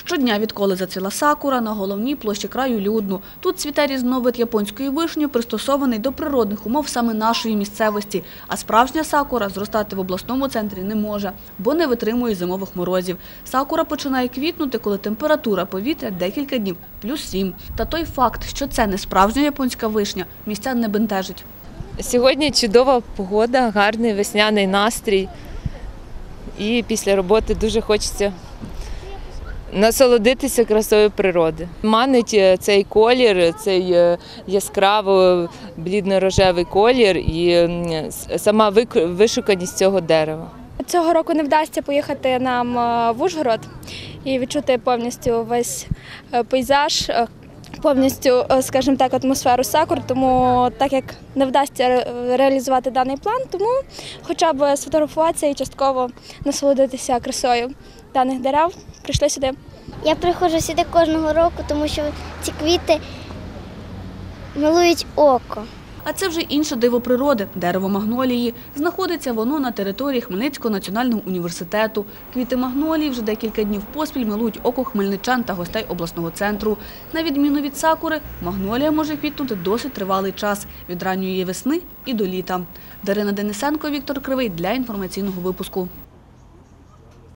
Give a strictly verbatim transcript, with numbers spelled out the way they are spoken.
Щодня, відколи зацвіла сакура, на головній площі краю людно. Тут цвіте різновид японської вишні, пристосований до природних умов саме нашої місцевості. А справжня сакура зростати в обласному центрі не може, бо не витримує зимових морозів. Сакура починає квітнути, коли температура повітря декілька днів – плюс сім. Та той факт, що це не справжня японська вишня, містян не бентежить. Сьогодні чудова погода, гарний весняний настрій. І після роботи дуже хочеться насолодитися красою природи. Манить цей колір, цей яскраво блідно-рожевий колір і сама вишуканість цього дерева. Цього року не вдасться поїхати нам в Ужгород і відчути повністю весь пейзаж, повністю, скажімо так, атмосферу сакур, тому так як не вдасться реалізувати даний план, тому хоча б сфотографуватися і частково насолодитися красою даних дерев, прийшли сюди. Я приходжу сюди кожного року, тому що ці квіти милують око. А це вже інше диво природи – дерево магнолії. Знаходиться воно на території Хмельницького національного університету. Квіти магнолії вже декілька днів поспіль милують око хмельничан та гостей обласного центру. На відміну від сакури, магнолія може квітнути досить тривалий час – від ранньої весни і до літа. Дарина Денисенко, Віктор Кривий для інформаційного випуску.